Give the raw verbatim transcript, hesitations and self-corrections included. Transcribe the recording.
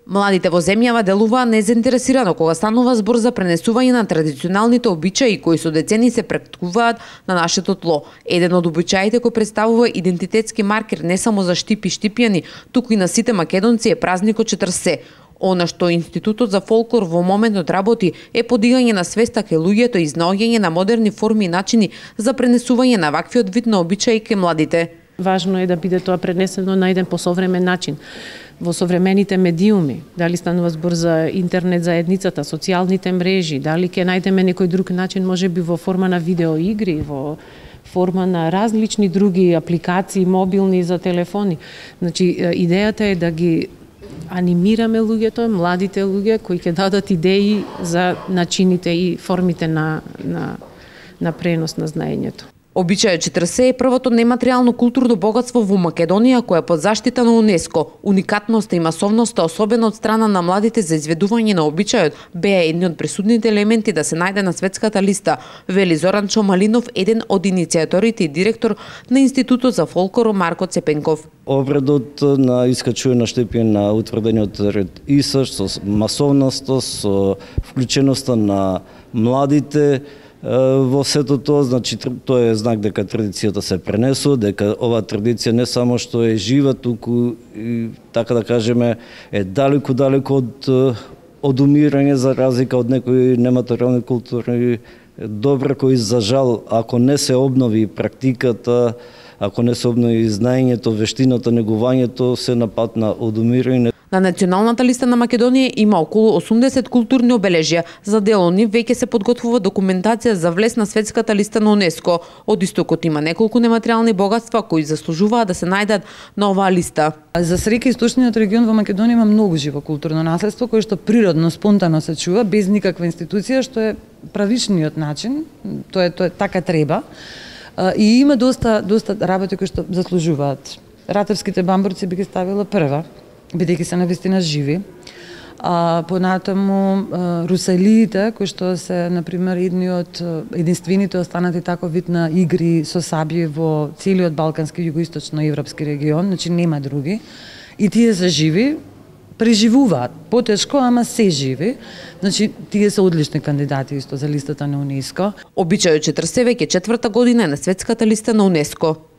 Младите во земјава делуваа незаинтересирано кога станува збор за пренесување на традиционалните обичаи кои со децени се практикуваат на нашето тло. Еден од обичаите кој представува идентитетски маркер не само за Штип и Штипјани, туку и на сите македонци е празникот четрдесет. Она што Институтот за фолклор во моментот работи е подигање на свеста кај луѓето и изнаоѓање на модерни форми и начини за пренесување на ваквиот вид на обичаи кај младите. Важно е да биде тоа пренесено на еден посовремен начин. Во современите медиуми, дали станува збор за интернет заедницата, социјалните мрежи, дали ќе најдеме некој друг начин, можеби во форма на видеоигри, во форма на различни други апликации, мобилни за телефони. Значи, идејата е да ги анимираме луѓето, младите луѓе кои ќе дадат идеи за начините и формите на, на, на пренос на знаењето. Обичајот четрдесет е првото нематеријално културно богатство во Македонија која е под заштита на УНЕСКО. Уникатноста и масовноста, особено од страна на младите за изведување на обичајот, беа едни од присутните елементи да се најде на светската листа, вели Зоран Чомалинов, еден од иницијаторите и директор на Институтот за фолклор Марко Цепенков. Обредот на искачување на Штипјани на утврдениот ред ИСАШ со масовноста, со вклученоста на младите во сето тоа, значи тоа е знак дека традицијата се пренесува, дека оваа традиција не само што е жива, туку и, така да кажеме, е далеку далеку од од умирање, за разлика од некои нематеријални културни добра кои за жал, ако не се обнови практиката, ако не се обнови знаењето, вештината, негувањето, се на пат на одумирање. На националната листа на Македонија има околу осумдесет културни обележја. За дел од нив веќе се подготвува документација за влез на светската листа на УНЕСКО. Од истокот има неколку нематеријални богатства кои заслужуваат да се најдат на оваа листа. За среќа источниот регион во Македонија има многу живо културно наследство кое што природно, спонтано се чува без никаква институција, што е правичниот начин. Тоа е, тоа е така треба. И има доста доста работи кои што заслужуваат. Ратевските бамбурци би ги ставила прва, бидејќи се навистина живи. А, понатаму русалиите, кои што се, например, едни од единствените останати таков вид на игри со сабје во целиот балкански југоисточно европски регион, значи нема други. И тие се живи, преживуваат, потешко, ама се живи. Значи, тие се одлични кандидати исто за листата на УНЕСКО. Обичајот четрдесет веќе четврта година е на светската листа на УНЕСКО.